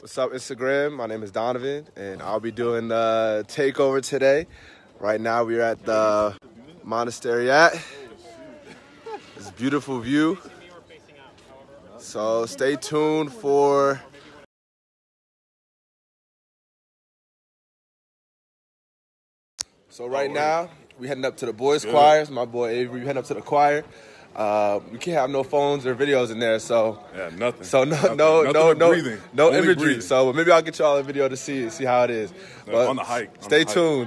What's up, Instagram? My name is Donovan, and I'll be doing the Takeover today. Right now, we're at the monastery. It's a beautiful view. So stay tuned for. So right now, we heading up to the boys' choirs. My boy Avery, we heading up to the choir. We can't have no phones or videos in there, so nothing. So nothing breathing. No Only imagery. breathing. So maybe I'll get y'all a video to see how it is. But on the hike. Stay tuned.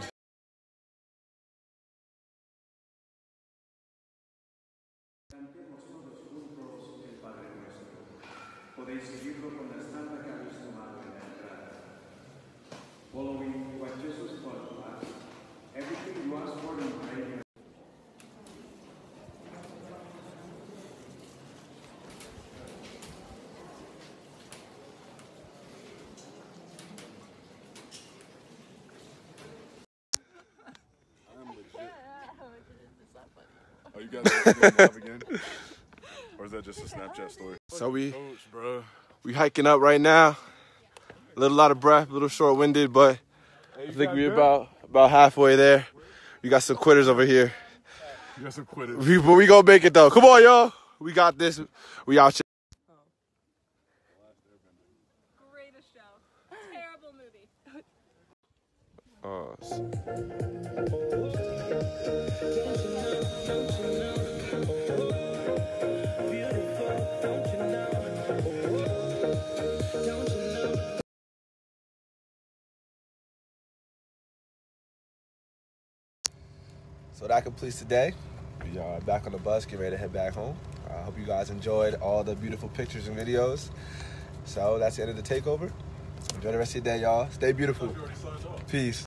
Following what Jesus taught us, everything you ask for in prayer. Are you guys live again? Or is that just a Snapchat story? So we hiking up right now. A little out of breath, a little short-winded, but I think we're about halfway there. We got some quitters over here. You got some quitters. But we gonna make it though. Come on, y'all. We got this. We out here. Greatest show. Terrible movie. So that completes today. We are back on the bus, getting ready to head back home. I hope you guys enjoyed all the beautiful pictures and videos. So that's the end of the takeover. Enjoy the rest of your day, y'all. Stay beautiful. Peace.